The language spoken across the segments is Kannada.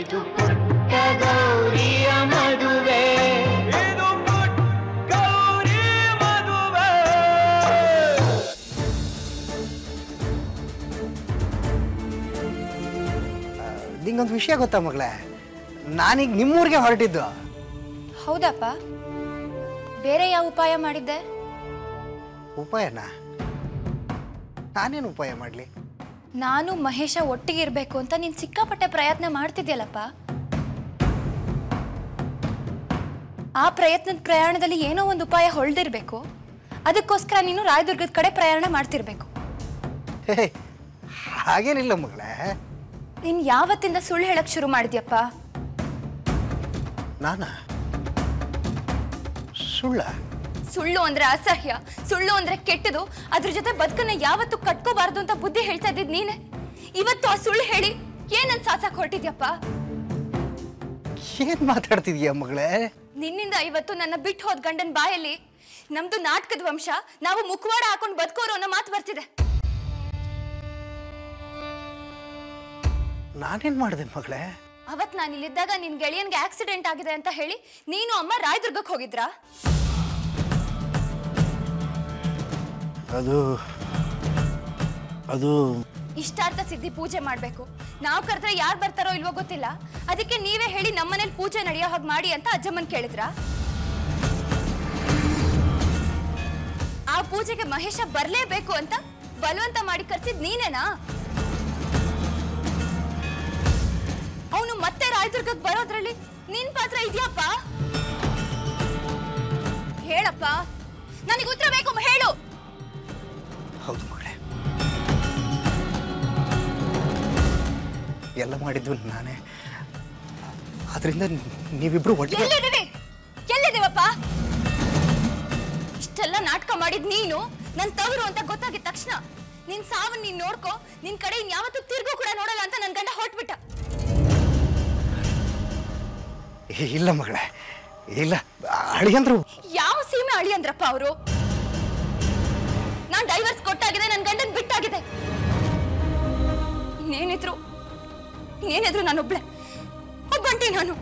ಇದು ಪುಟ್ಟ ಗೌರಿಯ ಮದುವೆ, ಇದು ಪುಟ್ಟ ಗೌರಿ ಮದುವೆ. ನಿಂಗೊಂದು ವಿಷಯ ಗೊತ್ತಾ ಮಗಳೇ, ನಾನೀಗ ನಿಮ್ಮೂರಿಗೆ ಹೊರಟಿದ್ದು. ಹೌದಪ್ಪ, ಬೇರೆ ಯಾವ ಉಪಾಯ ಮಾಡಿದ್ದೆ? ಉಪಾಯನಾ? ನಾನೇನು ಉಪಾಯ ಮಾಡಲಿ? ನಾನು ಮಹೇಶ ಒಟ್ಟಿಗೆ ಇರಬೇಕು ಅಂತ ನೀನು ಸಿಕ್ಕಾಪಟ್ಟೆ ಪ್ರಯತ್ನ ಮಾಡ್ತಿದ್ಯಲ್ಲಪ್ಪ. ಆ ಪ್ರಯತ್ನದ ಪ್ರಯಾಣದಲ್ಲಿ ಏನೋ ಒಂದು ಉಪಾಯ ಹೊಳ್ದಿರ್ಬೇಕು. ಅದಕ್ಕೋಸ್ಕರ ನೀನು ರಾಯದುರ್ಗದ ಕಡೆ ಪ್ರಯಾಣ ಮಾಡ್ತಿರ್ಬೇಕು. ಹಾಗೇನಿಲ್ಲ ಮಗಳೇ. ನೀನು ಯಾವತ್ತಿಂದ ಸುಳ್ಳು ಹೇಳಕ್ ಶುರು ಮಾಡಿದ್ಯಪ್ಪ? ನಾನಾ? ಸುಳ್ಳು ಅಂದ್ರೆ ಅಸಹ್ಯ, ಸುಳ್ಳು ಅಂದ್ರೆ ಕೆಟ್ಟದು, ಅದ್ರ ಜೊತೆ ಬದುಕನ್ನ ಯಾವತ್ತೂ ಕಟ್ಕೋಬಾರ್ದು ಅಂತ ಬುದ್ಧಿ ಹೇಳ್ತಾ ಇದ್ದಿದ್ ನೀನೆ. ಇವತ್ತು ಆ ಸುಳ್ಳು ಹೇಳಿ ಏನನ್ ಸಾಸಕ್ ಹೊರಟಿದ್ಯಪ್ಪ? ಏನ್ ಮಾತಾಡ್ತಿದ್ಯಾ ಮಗಳೇ? ನಿನ್ನಿಂದ ಇವತ್ತು ನನ್ನ ಬಿಟ್ಟು ಹೋದ್ ಗಂಡನ್ ಬಾಯಲ್ಲಿ ನಮ್ದು ನಾಟಕದ ವಂಶ, ನಾವು ಮುಖವಾಡ ಹಾಕೊಂಡು ಬದುಕೋರು ಅನ್ನೋ ಮಾತು ಬರ್ತಿದೆ. ನಾನೇನ್ ಮಾಡಿದೆ ಮಗಳೇ? ಅವತ್ ನಾನು ಇಲ್ಲಿದ್ದಾಗ ನಿನ್ ಗೆಳೆಯನ್ಗೆ ಆಕ್ಸಿಡೆಂಟ್ ಆಗಿದೆ ಅಂತ ಹೇಳಿ ನೀನು ಅಮ್ಮ ರಾಯದುರ್ಗಕ್ಕೆ ಹೋಗಿದ್ರಾ? ಅದು ಇಷ್ಟಾರ್ಥ ಸಿದ್ಧಿ ಪೂಜೆ ಮಾಡ್ಬೇಕು. ನಾವು ಕರೆದ್ರೆ ಯಾರು ಬರ್ತಾರೋ ಇಲ್ವೋ ಗೊತ್ತಿಲ್ಲ, ಅದಕ್ಕೆ ನೀವೇ ಹೇಳಿ ನಮ್ಮನೇಲಿ ಪೂಜೆ ನಡೆಯೋ ಹಾಗೆ ಮಾಡಿ ಅಂತ ಅಜ್ಜಮ್ಮನ್ ಕೇಳಿದ್ರ? ಆ ಪೂಜೆಗೆ ಮಹೇಶ ಬರ್ಲೇಬೇಕು ಅಂತ ಬಲವಂತ ಮಾಡಿ ಕರ್ಸಿದ್ ನೀನೇನಾ? ಅವನು ಮತ್ತೆ ರಾಯದುರ್ಗಕ್ಕೆ ಬರೋದ್ರಲ್ಲಿ ನಿನ್ ಪಾತ್ರ ಇದೆಯಪ್ಪ? ಹೇಳಪ್ಪ, ನನಗೆ ಉತ್ತರ ಬೇಕು, ಹೇಳು. ಹೌದು ಮಗಳೇ, ಎಲ್ಲ ಮಾಡಿದ್ದು ನಾನೇ. ಆದ್ರಿಂದ ನೀವಿಬ್ರು ಒಟ್ಟಿಗೆ. ಎಲ್ಲಿದ್ದೀವಪ್ಪ? ಇಷ್ಟೆಲ್ಲ ನಾಟಕ ಮಾಡಿದ್ ನೀನು ನನ್ ತವರು ಅಂತ ಗೊತ್ತಾಗಿದ ತಕ್ಷಣ ನಿನ್ ಸಾವನ್ನ ನೀನ್ ನೋಡ್ಕೋ, ನಿನ್ ಕಡೆ ಇನ್ಯಾವತ್ತೂ ತಿರ್ಗೂ ಕೂಡ ನೋಡಲ್ಲ ಅಂತ ನನ್ ಗಂಡ ಹೊರಟ್ಬಿಟ್ಟ. ಇಲ್ಲ ಮಗಳೇ, ಇಲ್ಲ. ಅಳಿಯಂದ್ರು ಯಾವ ಸೀಮೆ ಅಳಿಯಂದ್ರಪ್ಪ ಅವರು? ನಾನ್ ಡೈವರ್ಸ್ ಕೊಟ್ಟಾಗಿದೆ, ನನ್ ಗಂಡನ್ ಬಿಟ್ಟಾಗಿದೆ. ಇನ್ನೇನಿದ್ರು ನಾನೊಬ್ಳೆ, ಒಬ್ಬಂಟಿ ನಾನು.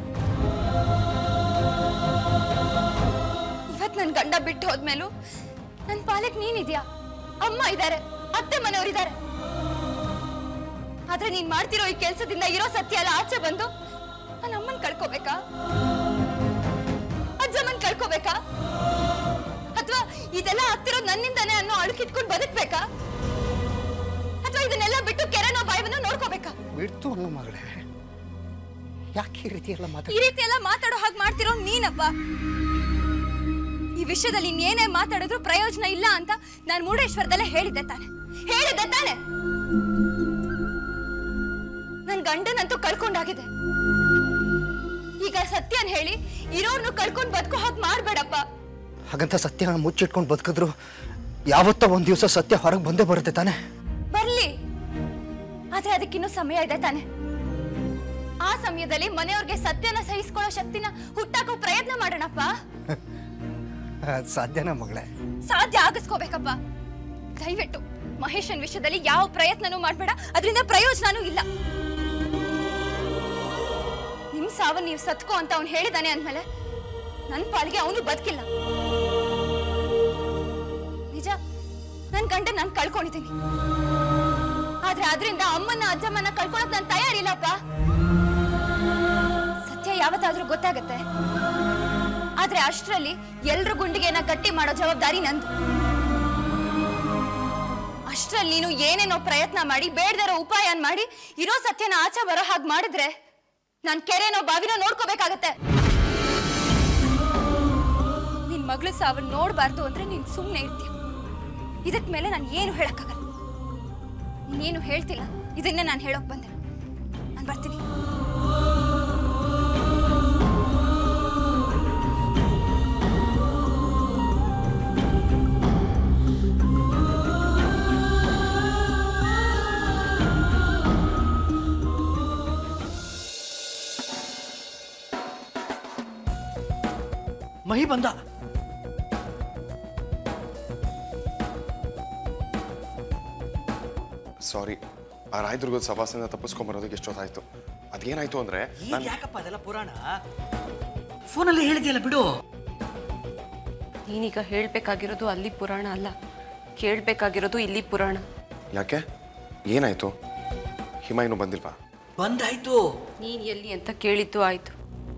ಇವತ್ ನನ್ ಗಂಡ ಬಿಟ್ಟು ಹೋದ್ಮೇಲೂ ನನ್ ಪಾಲಕ್ ನೀನಿದ್ಯಾ, ಅಮ್ಮ ಇದ್ದಾರೆ, ಅತ್ತೆ ಮನೆಯವರಿದ್ದಾರೆ. ಆದ್ರೆ ನೀನ್ ಮಾಡ್ತಿರೋ ಈ ಕೆಲ್ಸದಿಂದ ಇರೋ ಸತ್ಯ ಎಲ್ಲ ಆಚೆ ಬಂದು ನನ್ನ ಅಮ್ಮನ್ ಕಳ್ಕೋಬೇಕಾ? ಅಜ್ಜಮ್ಮನ್ ಕಳ್ಕೋಬೇಕಾ? ಅಥವಾ ಇದೆಲ್ಲ ಆಗ್ತಿರೋದು ನನ್ನಿಂದಾನೆ ಅನ್ನೋ ಅಳುಕಿಟ್ಕೊಂಡು ಬದುಕ್ಬೇಕಾ? ಅಥವಾ ಇದನ್ನೆಲ್ಲ ಬಿಟ್ಟು ಕೆರೆನೋ ಬಾಯಿವನ್ನ ನೋಡ್ಕೋಬೇಕಾ? ಬಿಡ್ತು ಅನ್ನೋ ಮಗಳೇ, ಯಾಕೆ ಈ ರೀತಿ ಎಲ್ಲ ಮಾತಾಡೋ ಹಾಗೆ ಮಾಡ್ತಿರೋ ನೀನಪ್ಪ. ಈ ವಿಷಯದಲ್ಲಿ ಇನ್ನೇನೇ ಮಾತಾಡಿದ್ರು ಪ್ರಯೋಜನ ಇಲ್ಲ ಅಂತ ನಾನು ಮುರುಡೇಶ್ವರದಲ್ಲೇ ಹೇಳಿದ್ದೆ ತಾನೆ. ನನ್ ಗಂಡನಂತೂ ಕಳ್ಕೊಂಡಾಗಿದೆ. ಈಗ ಸತ್ಯನ್ ಹೇಳಿ ಇರೋರ್ನು ಕಳ್ಕೊಂಡು ಬದುಕೋ ಹಾಗೆ ಮಾಡ್ಬೇಡಪ್ಪ. ಹಾಗಂತ ಸತ್ಯ ಮುಚ್ಚಿಟ್ಕೊಂಡು ಬದುಕಿದ್ರು ಯಾವತ್ತೋ ಒಂದ್ ದಿವಸ ಸತ್ಯ ಹೊರಗೆ ಬಂದೇ ಬರುತ್ತೆ ತಾನೆ. ಬರ್ಲಿ, ಆದ್ರೆ ಅದಕ್ಕಿನ್ನೂ ಸಮಯ ಇದೆ ತಾನೆ. ಆ ಸಮಯದಲ್ಲಿ ಮನೆಯವ್ರಿಗೆ ಸತ್ಯನ ಸಹಿಸ್ಕೊಳ್ಳೋ ಶಕ್ತಿನ ಹುಟ್ಟಾಕೋ ಪ್ರಯತ್ನ ಮಾಡೋಣಪ್ಪ. ಸಾಧ್ಯನಾ ಮಗಳೇ? ಸಾಧ್ಯ ಆಗಿಸ್ಕೋಬೇಕಪ್ಪ. ದಯವಿಟ್ಟು ಮಹೇಶನ್ ವಿಷಯದಲ್ಲಿ ಯಾವ ಪ್ರಯತ್ನನೂ ಮಾಡ್ಬೇಡ, ಅದರಿಂದ ಪ್ರಯೋಜನನೂ ಇಲ್ಲ. ನಿಮ್ ಸಾವನ್ನ ನೀವು ಸತ್ಕೋ ಅಂತ ಅವ್ನು ಹೇಳಿದಾನೆ ಅಂದ್ಮೇಲೆ ನನ್ನ ಪಾಲಿಗೆ ಅವನು ಬದುಕಿಲ್ಲ. ನಿಜ, ನನ್ ಗಂಡ ನಾನು ಕಳ್ಕೊಂಡಿದ್ದೀನಿ. ಆದ್ರೆ ಅದರಿಂದ ಅಮ್ಮನ ಅಜ್ಜಮ್ಮನ ಕಳ್ಕೊಳ್ಳೋಕ್ ನಾನು ತಯಾರಿಲ್ಲಪ್ಪ. ಸತ್ಯ ಯಾವತ್ತಾದ್ರೂ ಗೊತ್ತಾಗತ್ತೆ. ಆದ್ರೆ ಅಷ್ಟರಲ್ಲಿ ಎಲ್ರ ಗುಂಡಿಗೆನ ಗಟ್ಟಿ ಮಾಡೋ ಜವಾಬ್ದಾರಿ ನಂದು. ಅಷ್ಟರಲ್ಲಿ ನೀನು ಏನೇನೋ ಪ್ರಯತ್ನ ಮಾಡಿ ಬೇಡದಿರೋ ಉಪಾಯ ಮಾಡಿ ಇರೋ ಸತ್ಯನ ಆಚೆ ಬರೋ ಹಾಗೆ ಮಾಡಿದ್ರೆ ನಾನ್ ಕೆರೆನೋ ಬಾವಿನೋ ನೋಡ್ಕೋಬೇಕಾಗತ್ತೆ. ನಿನ್ ಮಗಳು ಸಾವನ್ನ ನೋಡ್ಬಾರ್ದು ಅಂದ್ರೆ ನೀನ್ ಸುಮ್ನೆ ಇರ್ತೀಯ. ಇದಕ್ ಮೇಲೆ ನಾನು ಏನು ಹೇಳಕ್ಕಾಗಲ್ಲ. ನೀನೇನು ಹೇಳ್ತಿಲ್ಲ, ಇದನ್ನೇ ನಾನು ಹೇಳೋಕ್ ಬಂದೆ. ನಾನು ಬರ್ತೀನಿ. ಮಹಿ ಬಂದ. ಸಾರಿ, ಆ ರಾಯದುರ್ಗದ ಸಭಾಸದಿಂದ ತಪ್ಪಿಸ್ಕೊಂಬರೋದಕ್ಕೆ ಎಷ್ಟೊತ್ತಾಯ್ತು. ಅದೇನಾಯ್ತು ಅಂದ್ರೆ ಯಾಕಪ್ಪ ಅದೆಲ್ಲ ಪುರಾಣ ಫೋನಲ್ಲಿ ಹೇಳಿದೆಯಲ್ಲ ಬಿಡು. ನೀನೀಗ ಹೇಳ್ಬೇಕಾಗಿರೋದು ಅಲ್ಲಿ ಪುರಾಣ ಅಲ್ಲ, ಕೇಳ್ಬೇಕಾಗಿರೋದು ಇಲ್ಲಿ ಪುರಾಣ. ಯಾಕೆ ಏನಾಯ್ತು? ಹಿಮ ಇನ್ನೂ ಬಂದಿಲ್ವಾ? ಬಂದಾಯ್ತು. ನೀನ್ ಎಲ್ಲಿ ಅಂತ ಕೇಳಿದ್ದು ಆಯ್ತು.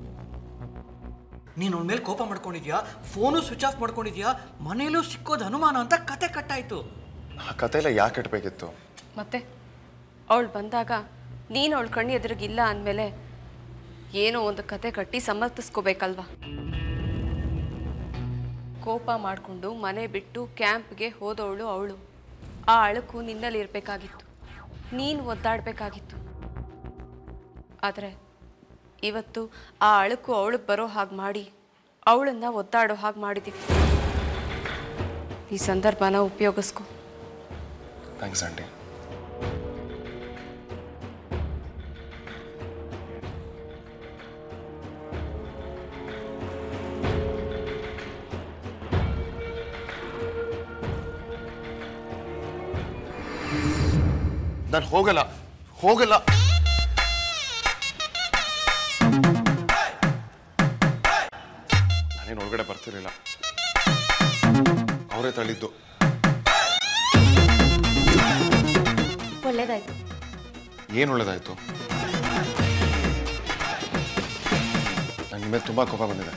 ನೀನು ಅವನ ಮೇಲೆ ಕೋಪ ಮಾಡ್ಕೊಂಡಿದ್ಯಾ, ಫೋನು ಸ್ವಿಚ್ ಆಫ್ ಮಾಡ್ಕೊಂಡಿದ್ಯಾ, ಮನೇಲೂ ಸಿಕ್ಕೋದು ಅನುಮಾನ ಅಂತ ಕತೆ ಕಟ್ಟಾಯ್ತು. ಆ ಕತೆ ಎಲ್ಲ ಯಾಕೆ ಕಟ್ಟಬೇಕಿತ್ತು? ಮತ್ತೆ ಅವಳು ಬಂದಾಗ ನೀನು ಅವಳ ಕಣ್ಣು ಎದುರಿಗಿಲ್ಲ ಅಂದಮೇಲೆ ಏನೋ ಒಂದು ಕತೆ ಕಟ್ಟಿ ಸಮರ್ಥಿಸ್ಕೋಬೇಕಲ್ವಾ? ಕೋಪ ಮಾಡಿಕೊಂಡು ಮನೆ ಬಿಟ್ಟು ಕ್ಯಾಂಪ್ಗೆ ಹೋದವಳು ಅವಳು. ಆ ಅಳುಕು ನಿನ್ನಲ್ಲಿ ಇರಬೇಕಾಗಿತ್ತು, ನೀನು ಒದ್ದಾಡಬೇಕಾಗಿತ್ತು. ಆದರೆ ಇವತ್ತು ಆ ಅಳುಕು ಅವಳಿಗೆ ಬರೋ ಹಾಗೆ ಮಾಡಿ ಅವಳನ್ನು ಒದ್ದಾಡೋ ಹಾಗೆ ಮಾಡಿದ್ದೀವಿ. ಈ ಸಂದರ್ಭನ ಉಪಯೋಗಿಸ್ಕೊ. Thanks aunty. ನಾನು ಹೋಗಲ್ಲ ಹೋಗಲ್ಲ. ನಾನೇನು ಒಳಗಡೆ ಬರ್ತಿರ್ಲಿಲ್ಲ, ಅವರೇ ತಳ್ಳಿದ್ದು. ಒಳ್ಳೇದಾಯ್ತು. ಏನು ಒಳ್ಳೇದಾಯ್ತು? ನನ್ನ ಮೇಲೆ ತುಂಬಾ ಕೋಪ ಬಂದಿದೆ.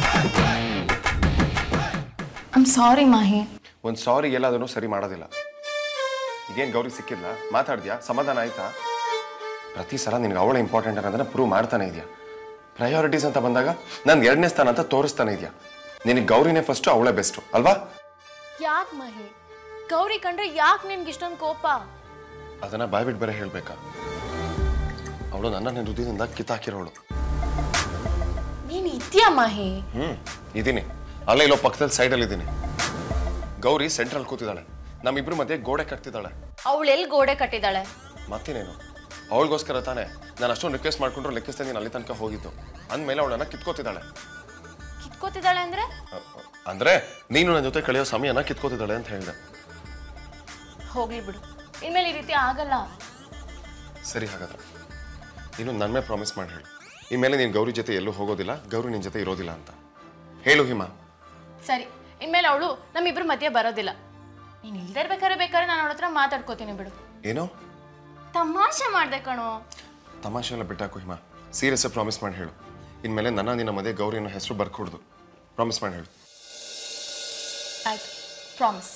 I'm sorry Mahi. ಒಂದು ಸಾರಿ ಎಲ್ಲದನ್ನು ಸರಿ ಮಾಡೋದಿಲ್ಲ. ಇದೇನು ಗೌರಿ ಸಿಕ್ಕಿಲ್ಲ, ಮಾತಾಡ್ದ್ಯಾ, ಸಮಾಧಾನ ಆಯ್ತಾ? ಪ್ರತಿ ಸಲ ನಿನ್ಗೆ ಅವಳ ಇಂಪಾರ್ಟೆಂಟ್ ಅನ್ನೋದನ್ನ ಪ್ರೂವ್ ಮಾಡ್ತಾನೆ ಇದೆಯಾ. ಪ್ರಯಾರಿಟೀಸ್ ಅಂತ ಬಂದಾಗ ನನ್ಗೆ 2ನೇ ಸ್ಥಾನ ಅಂತ ತೋರಿಸ್ತಾನೆ ಇದೆಯಾ. ನಿನಗೆ ಗೌರಿನೇ ಫಸ್ಟು, ಅವಳೇ ಬೆಸ್ಟು ಅಲ್ವಾ? ಯಾಕೆ ಮಾಹಿ, ಗೌರಿ ಕಂಡ್ರೆ ಯಾಕೆ ನಿನ್ಗೆ ಇಷ್ಟೊಂದು ಕೋಪ? ಅದನ್ನ ಬಾಯ್ಬಿಟ್ಟು ಬೇರೆ ಹೇಳ್ಬೇಕಾ? ಅವಳು ನನ್ನ ಹೃದಯದಿಂದ ಕಿತ್ತಾಕಿರೋಳು. ನೀನು ಇದೆಯಾ ಮಾಹಿ? ಇದೀನಿ, ಅಲ್ಲೇ ಇಲ್ಲೋ ಪಕ್ಕದಲ್ಲಿ ಸೈಡಲ್ಲಿ ಇದ್ದೀನಿ. ಗೌರಿ ಸೆಂಟ್ರಲ್ ಕೂತಿದ್ದಾಳೆ, ನಮ್ಮಿಬ್ರು ಮಧ್ಯೆ ಗೋಡೆ ಕಟ್ತಿದ್ದಾಳೆ. ಅವಳು ಎಲ್ಲಿ ಗೋಡೆ ಕಟ್ಟಿದ್ದಾಳೆ? ಮತ್ತೇನೇನು, ಅವಳಿಗೋಸ್ಕರ ತಾನೆ ನಾನು ಅಷ್ಟೊಂದು ರಿಕ್ವೆಸ್ಟ್ ಮಾಡ್ಕೊಂಡ್ರು ಲೆಕ್ಕಿಸ್ತಾ ನೀನು ಅಲ್ಲಿ ತನಕ ಹೋಗಿದ್ದು. ಅಂದಮೇಲೆ ಅವಳನ್ನ ಕಿತ್ಕೋತಿದ್ದಾಳೆ. ಕಿತ್ಕೋತಿದ್ದಾಳೆ ಅಂದ್ರೆ? ಅಂದ್ರೆ ನೀನು ನನ್ನ ಜೊತೆ ಕಳೆಯೋ ಸಮಯನ ಕಿತ್ಕೋತಿದ್ದಾಳೆ ಅಂತ ಹೇಳಿದೆ. ಹೋಗ್ಲಿ ಬಿಡು, ಇನ್ಮೇಲೆ ಈ ರೀತಿ ಆಗಲ್ಲ. ಸರಿ, ಹಾಗಾದ್ರೆ ನೀನು ನನ್ನ ಮೇಲೆ ಪ್ರಾಮಿಸ್ ಮಾಡಿ ಹೇಳು, ಇನ್ಮೇಲೆ ನೀನು ಗೌರಿ ಜೊತೆ ಎಲ್ಲೂ ಹೋಗೋದಿಲ್ಲ, ಗೌರಿ ನಿನ್ನ ಜೊತೆ ಇರೋದಿಲ್ಲ ಅಂತ ಹೇಳು ಹಿಮ. ಸರಿ, ಇನ್ಮೇಲೆ ಅವಳು ನಮ್ಮಿಬ್ರ ಮಧ್ಯೆ ಬರೋದಿಲ್ಲ. ನೀನು ಇಲ್ದೇ ಬೇಕಾದ್ರೆ ನಾನು ಅವಳ ಹತ್ರ ಮಾತಾಡ್ಕೋತೀನಿ ಬಿಡು. ಏನೋ ತಮಾಷೆ ಮಾಡ್ದೆ ಕಣೋ. ತಮಾಷೆ ಎಲ್ಲ ಬಿಟ್ಟಾಕು ಹಿಮ, ಸೀರಿಯಸ್ ಪ್ರಾಮಿಸ್ ಮಾಡಿ ಹೇಳು. ಇನ್ಮೇಲೆ ನಿನ್ನ ಮಧ್ಯೆ ಗೌರಿ ಅನ್ನೋ ಹೆಸರು ಬರ್ಕೊಡ್ದು. ಪ್ರಾಮಿಸ್ ಮಾಡಿ ಹೇಳು. ಆಯ್ತು, ಪ್ರಾಮಿಸ್.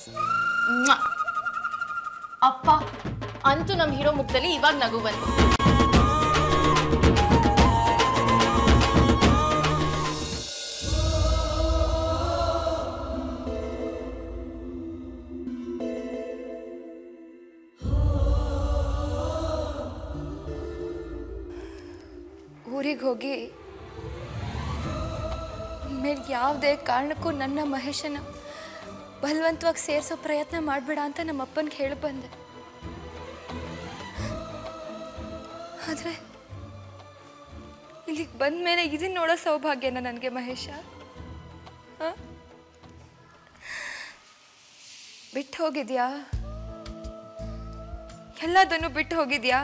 ಅಪ್ಪ ಅಂತೂ ನಮ್ಮ ಹೀರೋ ಮುಖದಲ್ಲಿ ಇವಾಗ ನಗು ಬಂತು. ಊರಿಗೆ ಹೋಗಿ ಮೇಲೆ ಯಾವುದೇ ಕಾರಣಕ್ಕೂ ನನ್ನ ಮಹೇಶನ ಬಲವಂತವಾಗಿ ಸೇರಿಸೋ ಪ್ರಯತ್ನ ಮಾಡಬೇಡ ಅಂತ ನಮ್ಮ ಅಪ್ಪನಿಗೆ ಹೇಳಿ ಬಂದೆ. ಆದರೆ ಇಲ್ಲಿಗೆ ಬಂದ ಮೇಲೆ ಇದನ್ನ ನೋಡೋ ಸೌಭಾಗ್ಯನ ನನಗೆ ಮಹೇಶ. ಬಿಟ್ಟು ಹೋಗಿದ್ಯಾ? ಎಲ್ಲದನ್ನು ಬಿಟ್ಟು ಹೋಗಿದ್ಯಾ?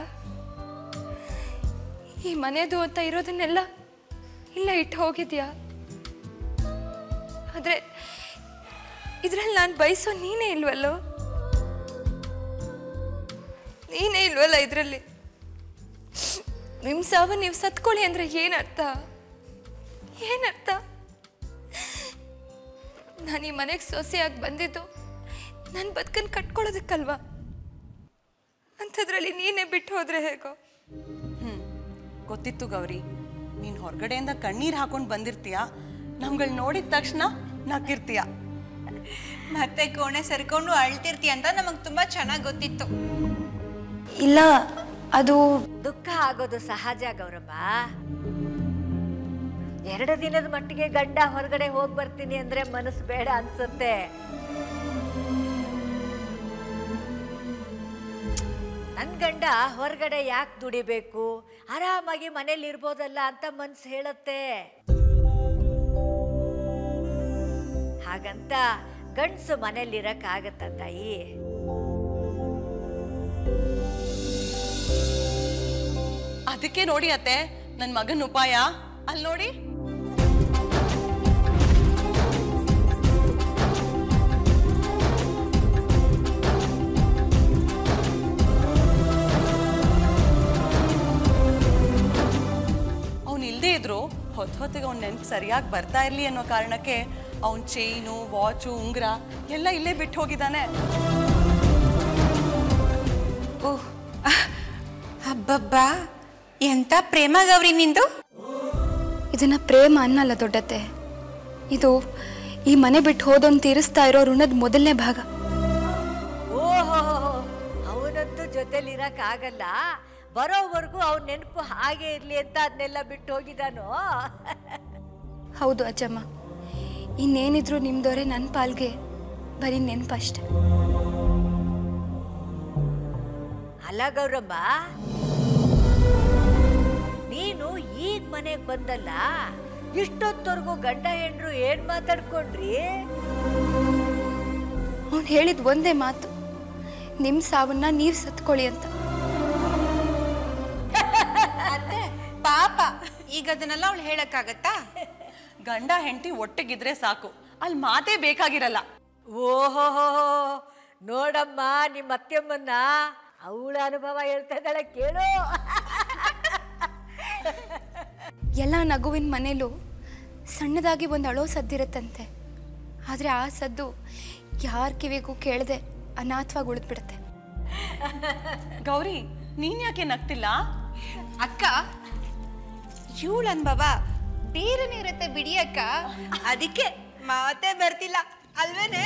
ಈ ಮನೆದು ಅಂತ ಇರೋದನ್ನೆಲ್ಲ ಇಲ್ಲ ಇಟ್ಟು ಹೋಗಿದ್ಯಾ? ಆದ್ರೆ ಇದ್ರಲ್ಲಿ ನಾನು ಬಯಸೋ ನೀನೇ ಇಲ್ವಲ್ಲೋ? ನೀನೇ ಇಲ್ವಲ್ಲ ಇದರಲ್ಲಿ. ನಿಮ್ಮ ಸಾವ ನೀವು ಸತ್ಕೊಳ್ಳಿ ಅಂದ್ರೆ ಏನರ್ಥ? ಏನರ್ಥ? ನಾನು ಈ ಮನೆಗೆ ಸೊಸೆಯಾಗಿ ಬಂದಿದ್ದು ನನ್ನ ಬದುಕನ್ನು ಕಟ್ಕೊಳ್ಳೋದಕ್ಕಲ್ವಾ? ಅಂಥದ್ರಲ್ಲಿ ನೀನೇ ಬಿಟ್ಟು ಹೋದ್ರೆ ಹೇಗೋ? ಗೊತ್ತಿತ್ತು ಗೌರಿ, ನೀನು ಹೊರಗಡೆಯಿಂದ ಕಣ್ಣೀರು ಹಾಕೊಂಡು ಬಂದಿರ್ತೀಯ, ನಮ್ಗಳು ನೋಡಿದ ತಕ್ಷಣ ನಕ್ಕಿರ್ತೀಯ, ಮತ್ತೆ ಕೋಣೆ ಸರ್ಕೊಂಡು ಅಳ್ತಿರ್ತೀಯ ಅಂತ ನಮಗೆ ತುಂಬಾ ಚೆನ್ನಾಗಿ ಗೊತ್ತಿತ್ತು. ಇಲ್ಲ, ಅದು ದುಃಖ ಆಗೋದು ಸಹಜ ಗೌರಮ್ಮ. 2 ದಿನದ ಮಟ್ಟಿಗೆ ಗಂಡ ಹೊರಗಡೆ ಹೋಗಿ ಬರ್ತೀನಿ ಅಂದ್ರೆ ಮನಸ್ಸು ಬೇಡ ಅನ್ಸುತ್ತೆ. ನನ್ ಗಂಡ ಹೊರಗಡೆ ಯಾಕೆ ದುಡಿಬೇಕು, ಆರಾಮಾಗಿ ಮನೇಲಿ ಇರ್ಬೋದಲ್ಲ ಅಂತ ಮನ್ಸು ಹೇಳತ್ತೆ. ಹಾಗಂತ ಗಂಡಸು ಮನೇಲಿರಕ್ಕಾಗತ್ತ ತಾಯಿ? 2 ದಿನ 3 ದಿನ ಅದಕ್ಕೆ ನೋಡಿ ಅತ್ತೆ ನನ್ನ ಮಗನ ಉಪಾಯ ಅಲ್ಲಿ ನೋಡಿ. ಅವ್ನು ಇಲ್ಲದೆ ಇದ್ರು ಹೊತ್ತಿಗೆ ಅವ್ನ ನೆನಪು ಸರಿಯಾಗಿ ಬರ್ತಾ ಇರಲಿ ಅನ್ನೋ ಕಾರಣಕ್ಕೆ ಅವನ ಚೈನು ವಾಚು ಉಂಗುರ ಎಲ್ಲ ಇಲ್ಲೇ ಬಿಟ್ಟು ಹೋಗಿದ್ದಾನೆ. ಓಹ್ ಹಬ್ಬಬ್ಬಾ, ಎಂತ ಪ್ರೇಮ ಗೌರಿ ನಿಂದು. ಇದನ್ನ ಪ್ರೇಮ ಅನ್ನಲ್ಲ ದೊಡ್ಡತ್ತೆ, ಇದು ಈ ಮನೆ ಬಿಟ್ಟು ಹೋದೊಂದು ತೀರಿಸ್ತಾ ಇರೋ ಋಣದ ಮೊದಲನೇ ಭಾಗ. ಓಹೋ, ಅವನಂತೂ ಜೊತೆಲಿರಕ್ ಆಗಲ್ಲ, ಬರೋವರೆಗೂ ಅವನ ನೆನಪು ಹಾಗೆ ಇರ್ಲಿ ಅಂತ ಅದನ್ನೆಲ್ಲ ಬಿಟ್ಟು ಹೋಗಿದ್ದಾನೋ. ಹೌದು ಅಜ್ಜಮ್ಮ, ಇನ್ನೇನಿದ್ರು ನಿಮ್ದವರೇ ನನ್ನ ಪಾಲ್ಗೆ ಬರೀ ನೆನಪಷ್ಟೆ. ಅಲ್ಲ ಗೌರಮ್ಮ, ನೀನು ಈಗ ಮನೆಗೆ ಬಂದಲ್ಲ, ಇಷ್ಟೊತ್ತವರೆಗೂ ಗಂಡ ಹೆಂಡ್ರು ಏನ್ ಮಾತಾಡ್ಕೊಂಡ್ರಿ? ಅವ್ನು ಹೇಳಿದ ಒಂದೇ ಮಾತು, ನಿಮ್ಮ ಸಾವನ್ನ ನೀವು ಸತ್ಕೊಳ್ಳಿ ಅಂತ. ಅತ್ತೆ ಪಾಪ, ಈಗ ಅದನ್ನೆಲ್ಲ ಅವಳು ಹೇಳಕ್ಕಾಗತ್ತಾ? ಗಂಡ ಹೆಂಡತಿ ಒಟ್ಟಿಗಿದ್ರೆ ಸಾಕು, ಅಲ್ಲಿ ಮಾತೇ ಬೇಕಾಗಿರಲ್ಲ. ಓಹೋ, ನೋಡಮ್ಮ ನಿಮ್ಮ ಅತ್ತೆಮ್ಮನ್ನ, ಅವಳ ಅನುಭವ ಹೇಳ್ತಾ ಇದ್ದಾಳೆ ಕೇಳು. ಎಲ್ಲ ನಗುವಿನ ಮನೇಲೂ ಸಣ್ಣದಾಗಿ ಒಂದು ಅಳೋ ಸದ್ದಿರುತ್ತಂತೆ, ಆದರೆ ಆ ಸದ್ದು ಯಾರ ಕಿವಿಗೂ ಕೇಳದೆ ಅನಾಥವಾಗಿ ಉಳಿದ್ಬಿಡುತ್ತೆ. ಗೌರಿ, ನೀನ್ ಯಾಕೆ ನಗ್ತಿಲ್ಲ? ಅಕ್ಕ, ಇವಳ ಅನ್ಭವ ಬೇರೆನೇ ಇರುತ್ತೆ ಬಿಡಿ ಅಕ್ಕ, ಅದಕ್ಕೆ ಮಾತೇ ಬರ್ತಿಲ್ಲ ಅಲ್ವೇನೆ?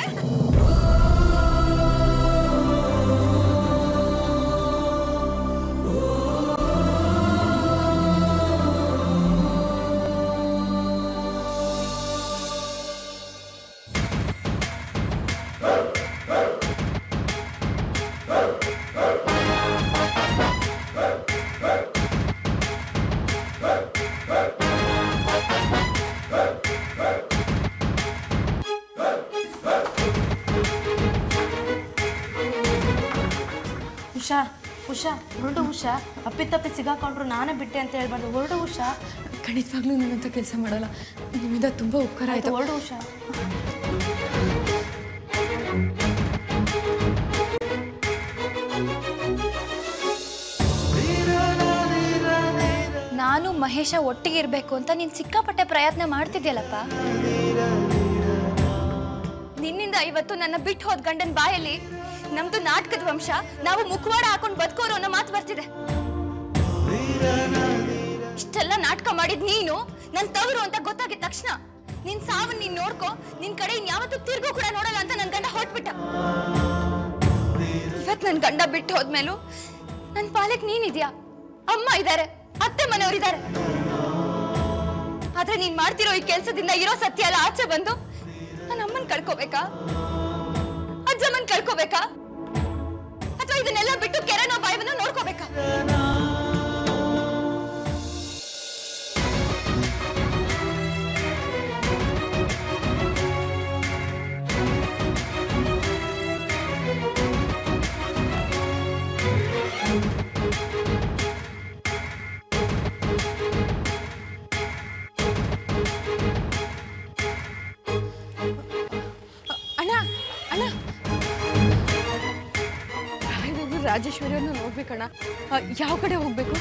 ಉಷಾ ಉಷಾ ಹೊರಡು ಉಷಾ, ಅಪ್ಪಿತಪ್ಪಿ ಸಿಗಾಕೊಂಡ್ರು ನಾನೇ ಬಿಟ್ಟೆ ಅಂತ ಹೇಳ್ಬಾರ್ದು. ಹೊರಡು ಉಷಾ. ಖಂಡಿತವಾಗ್ಲೂ ನಾನಂತ ಕೆಲಸ ಮಾಡಲ್ಲ, ನಿಮ್ಮಿಂದ ತುಂಬ ಉಪಕಾರ ಆಯಿತು. ಹೊರಡು ಉಷಾ. ನಾನು ಮಹೇಶ ಒಟ್ಟಿಗೆ ಇರಬೇಕು ಅಂತ ನೀನು ಸಿಕ್ಕಾಪಟ್ಟೆ ಪ್ರಯತ್ನ ಮಾಡ್ತಿದ್ಯಲ್ಲಪ್ಪ. ನಿನ್ನಿಂದ ಇವತ್ತು ನನ್ನ ಬಿಟ್ಟು ಹೋದ ಗಂಡನ ಬಾಯಲ್ಲಿ ನಮ್ದು ನಾಟಕದ ವಂಶ, ನಾವು ಮುಖವಾಡ ಹಾಕೊಂಡು ಬದುಕೋರು ಅನ್ನೋ ಮಾತು ಬರ್ತಿದೆ. ಇಷ್ಟೆಲ್ಲ ನಾಟಕ ಮಾಡಿದ್ ನೀನು ನನ್ ತವರು ಅಂತ ಗೊತ್ತಾಗಿದ ತಕ್ಷಣ ನಿನ್ ಸಾವನ್ನ ನೀನ್ ನೋಡ್ಕೊ, ನಿನ್ ಕಡೆ ಇನ್ಯಾವತ್ತೂ ತಿರ್ಗೋ ಕೂಡ ನೋಡಲ್ಲ ಅಂತ ನನ್ ಗಂಡ ಹೊರಟ್ಬಿಟ್ಟ. ಇವತ್ ನನ್ ಗಂಡ ಬಿಟ್ಟು ಹೋದ್ಮೇಲೂ ನನ್ ಪಾಲಕ್ ನೀನಿದ್ಯಾ, ಅಮ್ಮ ಇದ್ದಾರೆ, ಅತ್ತೆ ಮನೆಯವರಿದ್ದಾರೆ. ಆದ್ರೆ ನೀನ್ ಮಾಡ್ತಿರೋ ಈ ಕೆಲ್ಸದಿಂದ ಇರೋ ಸತ್ಯ ಎಲ್ಲ ಆಚೆ ಬಂದು ನನ್ನ ಅಮ್ಮನ್ ಕಳ್ಕೋಬೇಕಾ, ಅಜ್ಜಮ್ಮನ್ ಕಳ್ಕೋಬೇಕಾ, ಅಥವಾ ಇದನ್ನೆಲ್ಲ ಬಿಟ್ಟು ಕೆರೆನೋ ಬಾಯವನ್ನ ನೋಡ್ಕೋಬೇಕಾ? ಅಣ್ಣ ಅಣ್ಣ, ರಾಜೇಶ್ವರಿಯವ್ರನ್ನ ನೋಡ್ಬೇಕಣ್ಣ. ಯಾವ ಕಡೆ ಹೋಗ್ಬೇಕು?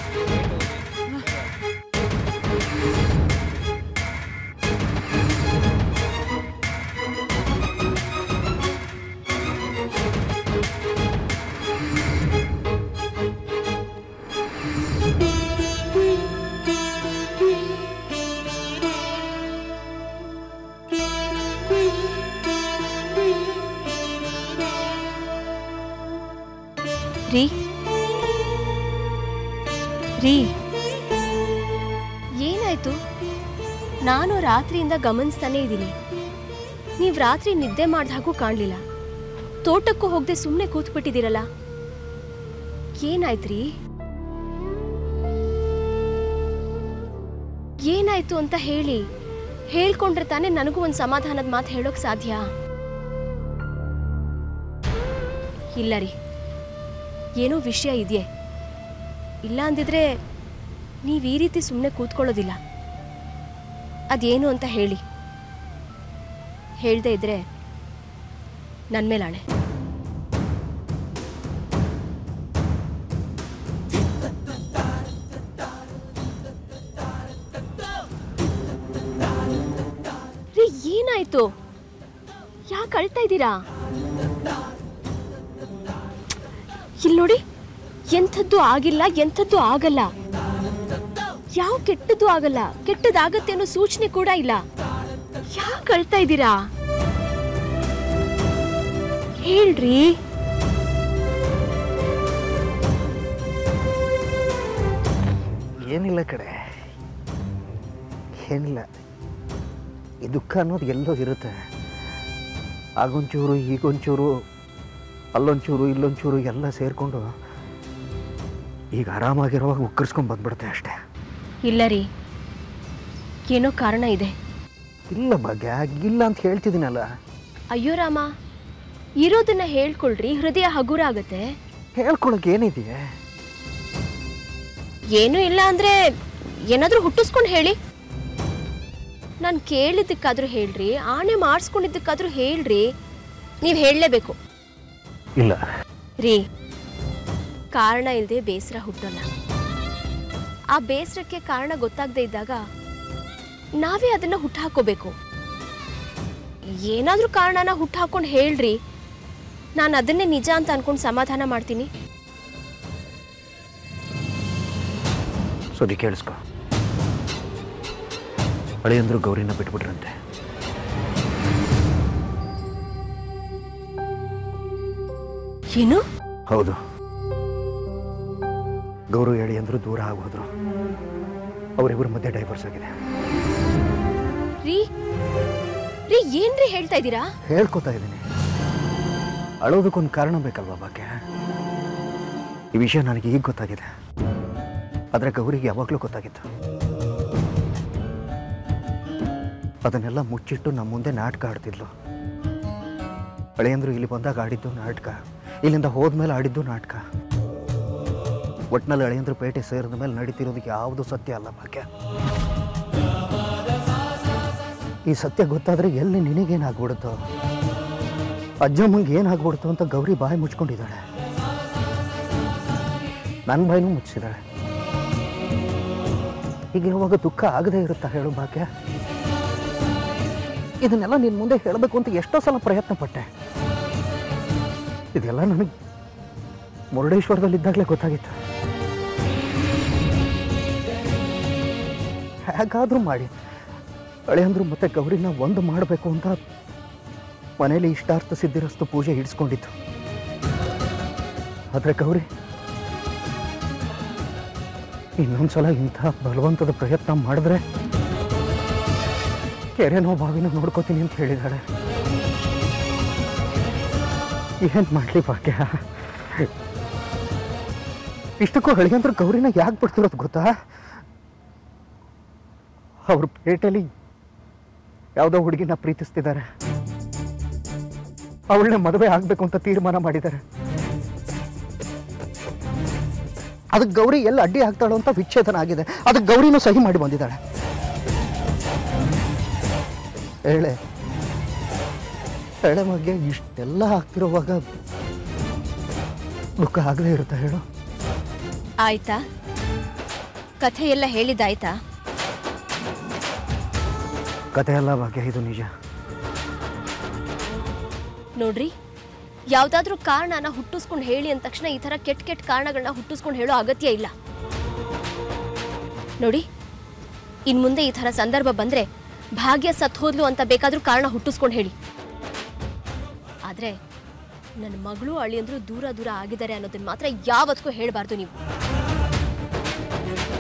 ರೀ ರೀ, ಏನಾಯ್ತು? ನಾನು ರಾತ್ರಿಯಿಂದ ಗಮನಿಸ್ತಾನೆ ಇದ್ದೀನಿ. ನೀವು ರಾತ್ರಿ ನಿದ್ದೆ ಮಾಡ್ದ ಹಾಗೂ ಕಾಣಲಿಲ್ಲ. ತೋಟಕ್ಕೂ ಹೋಗದೆ ಸುಮ್ಮನೆ ಕೂತ್ಬಿಟ್ಟಿದ್ದೀರಲ್ಲ, ಏನಾಯ್ತ್ರಿ? ಏನಾಯ್ತು ಅಂತ ಹೇಳಿ. ಹೇಳ್ಕೊಂಡ್ರೆ ತಾನೇ ನನಗೂ ಒಂದು ಸಮಾಧಾನದ ಮಾತು ಹೇಳೋಕೆ ಸಾಧ್ಯ. ಇಲ್ಲ ರೀ, ಏನೋ ವಿಷಯ ಇದೆಯೇ. ಇಲ್ಲ ಅಂದಿದ್ರೆ ನೀವು ಈ ರೀತಿ ಸುಮ್ಮನೆ ಕೂತ್ಕೊಳ್ಳೋದಿಲ್ಲ. ಅದೇನು ಅಂತ ಹೇಳಿ. ಹೇಳ್ದೇ ಇದ್ರೆ ನನ್ನ ಮೇಲೆ ಆಣೆ. ರೀ, ಏನಾಯ್ತು? ಯಾಕೆ ಅಳ್ತಾ ಇದ್ದೀರಾ? ಇಲ್ಲಿ ನೋಡಿ, ಎಂಥದ್ದು ಆಗಿಲ್ಲ, ಎಂಥದ್ದು ಆಗಲ್ಲ. ಯಾವ ಕೆಟ್ಟದ್ದು ಆಗಲ್ಲ, ಕೆಟ್ಟದಾಗತ್ತೆ ಅನ್ನೋ ಸೂಚನೆ ಕೂಡ ಇಲ್ಲ. ಯಾಕೆ ಅಳ್ತಾ ಇದ್ದೀರಾ? ಹೇಳ್ರಿ. ಏನಿಲ್ಲ ಕಡೆ, ಏನಿಲ್ಲ. ಈ ದುಃಖ ಅನ್ನೋದು ಎಲ್ಲೋ ಇರುತ್ತೆ. ಆಗೊಂಚೂರು ಈಗೊಂಚೂರು, ಅಲ್ಲೊಂಚೂರು ಇಲ್ಲೊಂಚೂರು ಎಲ್ಲ ಸೇರಿಕೊಂಡು ಈಗ ಆರಾಮಾಗಿರುವಾಗ ಉಕ್ಕರಿಸ್ಕೊಂಡು ಬಂದ್ಬಿಡುತ್ತೆ ಅಷ್ಟೇ. ಇಲ್ಲ ರೀ, ಏನೋ ಕಾರಣ ಇದೆ. ಇಲ್ಲ ಭಾಗ್ಯ, ಇಲ್ಲ ಅಂತ ಹೇಳ್ತಿದ್ದೀನಲ್ಲ. ಅಯ್ಯೋ ರಾಮ, ಇರೋದನ್ನ ಹೇಳ್ಕೊಳ್ರಿ, ಹೃದಯ ಹಗುರ ಆಗತ್ತೆ. ಹೇಳ್ಕೊಳಕ್ಕೆ ಏನಿದೆಯೇ? ಏನೂ ಇಲ್ಲ ಅಂದ್ರೆ ಏನಾದ್ರೂ ಹುಟ್ಟಿಸ್ಕೊಂಡು ಹೇಳಿ. ನಾನು ಕೇಳಿದ್ದಕ್ಕಾದ್ರೂ ಹೇಳ್ರಿ, ಆಣೆ ಮಾಡಿಸ್ಕೊಂಡಿದ್ದಕ್ಕಾದ್ರೂ ಹೇಳ್ರಿ. ನೀವು ಹೇಳಲೇಬೇಕು. ಇಲ್ಲ ರೀ, ಕಾರಣ ಇಲ್ಲದೆ ಬೇಸರ ಹುಟ್ಟಲ್ಲ. ಆ ಬೇಸರಕ್ಕೆ ಕಾರಣ ಗೊತ್ತಾಗದೇ ಇದ್ದಾಗ ನಾವೇ ಅದನ್ನ ಹುಟ್ಟಾಕೋಬೇಕು. ಏನಾದ್ರೂ ಕಾರಣನ ಹುಟ್ಟಾಕೊಂಡು ಹೇಳ್ರಿ, ನಾನು ಅದನ್ನೇ ನಿಜ ಅಂತ ಅನ್ಕೊಂಡು ಸಮಾಧಾನ ಮಾಡ್ತೀನಿ. ಸರಿ, ಕೇಳಿಸ್ಕೊ. ಅಳಿಯಂದ್ರು ಗೌರಿನ ಬಿಟ್ಬಿಟ್ರಂತೆ. ಏನು? ಹೌದು, ಗೌರು ಅಳಿಯಂದ್ರು ದೂರ ಆಗೋದ್ರು. ಅವರಿಬ್ಬರ ಮಧ್ಯೆ ಡೈವರ್ಸ್ ಆಗಿದೆ. ರೀ ರೀ, ಏನ್ರಿ ಹೇಳ್ತಾ ಇದ್ದೀರಾ? ಹೇಳ್ಕೊತಾ ಇದ್ದೀನಿ. ಅಳೋದಕ್ಕೊಂದು ಕಾರಣ ಬೇಕಲ್ವಾ ಬಾಕೆ? ಈ ವಿಷಯ ನನಗೆ ಈಗ ಗೊತ್ತಾಗಿದೆ, ಆದರೆ ಗೌರಿಗೆ ಯಾವಾಗಲೂ ಗೊತ್ತಾಗಿತ್ತು. ಅದನ್ನೆಲ್ಲ ಮುಚ್ಚಿಟ್ಟು ನಮ್ಮ ಮುಂದೆ ನಾಟಕ ಆಡ್ತಿದ್ಲು. ಅಳಿಯಂದ್ರು ಇಲ್ಲಿ ಬಂದಾಗ ಆಡಿದ್ದು ನಾಟಕ, ಇಲ್ಲಿಂದ ಹೋದ್ಮೇಲೆ ಆಡಿದ್ದು ನಾಟಕ. ಒಟ್ಟಿನಲ್ಲಿ ಅಳಿಯಂದ್ರು ಪೇಟೆ ಸೇರಿದ ಮೇಲೆ ನಡೀತಿರೋದು ಯಾವುದು ಸತ್ಯ ಅಲ್ಲ ಬಾಕೆ. ಈ ಸತ್ಯ ಗೊತ್ತಾದರೆ ಎಲ್ಲಿ ನಿನಗೇನಾಗ್ಬಿಡುತ್ತೋ, ಅಜ್ಜಮ್ಮಂಗೆ ಏನಾಗ್ಬಿಡುತ್ತೋ ಅಂತ ಗೌರಿ ಬಾಯಿ ಮುಚ್ಕೊಂಡಿದ್ದಾಳೆ. ನನ್ನ ಬಾಯಿನೂ ಮುಚ್ಚಿದ್ದಾಳೆ. ಈಗ ಯಾವಾಗ ದುಃಖ ಆಗದೆ ಇರುತ್ತಾ ಹೇಳು ಬಾಕ್ಯ? ಇದನ್ನೆಲ್ಲ ನಿನ್ನ ಮುಂದೆ ಹೇಳಬೇಕು ಅಂತ ಎಷ್ಟೋ ಸಲ ಪ್ರಯತ್ನ ಪಟ್ಟೆ. ಇದೆಲ್ಲ ನನಗೆ ಮುರುಡೇಶ್ವರದಲ್ಲಿದ್ದಾಗಲೇ ಗೊತ್ತಾಗಿತ್ತು. ಹೇಗಾದರೂ ಮಾಡಿ ಅಳಿಯಂದ್ರು ಮತ್ತೆ ಗೌರಿನ ಒಂದು ಮಾಡಬೇಕು ಅಂತ ಮನೇಲಿ ಇಷ್ಟಾರ್ಥ ಸಿದ್ಧಿರಸ್ತು ಪೂಜೆ ಹಿಡಿಸ್ಕೊಂಡಿತ್ತು. ಆದರೆ ಗೌರಿ ಇನ್ನೊಂದ್ಸಲ ಇಂಥ ಬಲವಂತದ ಪ್ರಯತ್ನ ಮಾಡಿದ್ರೆ ಕೆರೆನೋ ಬಾವಿನೋ ನೋಡ್ಕೋತೀನಿ ಅಂತ ಹೇಳಿದಾಳೆ. ಏನ್ ಮಾಡ್ಲಿ ಭಾಗ್ಯ? ಇಷ್ಟಕ್ಕೂ ಅಳಿಯಂದ್ರು ಗೌರಿನ ಯಾಕೆ ಬಿಡ್ತಿರೋದು ಗೊತ್ತಾ? ಅವ್ರ ಪೇಟೆಯಲ್ಲಿ ಯಾವುದೋ ಹುಡುಗಿನ ಪ್ರೀತಿಸ್ತಿದ್ದಾರೆ. ಅವಳನ್ನ ಮದುವೆ ಆಗ್ಬೇಕು ಅಂತ ತೀರ್ಮಾನ ಮಾಡಿದ್ದಾರೆ. ಅದಕ್ಕೆ ಗೌರಿ ಎಲ್ಲ ಅಡ್ಡಿ ಆಗ್ತಾಳೋ ಅಂತ ವಿಚ್ಛೇದನ ಆಗಿದೆ. ಅದಕ್ಕೆ ಗೌರಿನೂ ಸಹಿ ಮಾಡಿ ಬಂದಿದ್ದಾಳೆ. ಹೇಳೆ ಬಗ್ಗೆ ಇಷ್ಟೆಲ್ಲ ಆಗ್ತಿರೋವಾಗ ದುಃಖ ಆಗದೆ ಇರುತ್ತಾ ಹೇಳು? ಆಯ್ತಾ, ಕಥೆ ಎಲ್ಲ ಹೇಳಿದ್ದಾಯ್ತಾ? ಕಥೆ ಎಲ್ಲ ಭಾಗ್ಯ, ಇದು ನಿಜ. ನೋಡ್ರಿ, ಯಾವ್ದಾದ್ರೂ ಕಾರಣನ ಹುಟ್ಟಿಸ್ಕೊಂಡು ಹೇಳಿ ಅಂದ ತಕ್ಷಣ ಈ ತರ ಕೆಟ್ಟ ಕೆಟ್ಟ ಕಾರಣಗಳನ್ನ ಹುಟ್ಟಿಸ್ಕೊಂಡು ಹೇಳೋ ಅಗತ್ಯ ಇಲ್ಲ. ನೋಡಿ, ಇನ್ ಮುಂದೆ ಈ ತರ ಸಂದರ್ಭ ಬಂದ್ರೆ ಭಾಗ್ಯ ಸತ್ ಹೋದ್ಲು ಅಂತ ಬೇಕಾದ್ರೂ ಕಾರಣ ಹುಟ್ಟಿಸ್ಕೊಂಡು ಹೇಳಿ. ಆದ್ರೆ ನನ್ನ ಮಗಳು ಅಳಿಯಂದ್ರು ದೂರ ದೂರ ಆಗಿದ್ದಾರೆ ಅನ್ನೋದನ್ನ ಮಾತ್ರ ಯಾವತ್ತೂ ಹೇಳಬಾರ್ದು ನೀವು.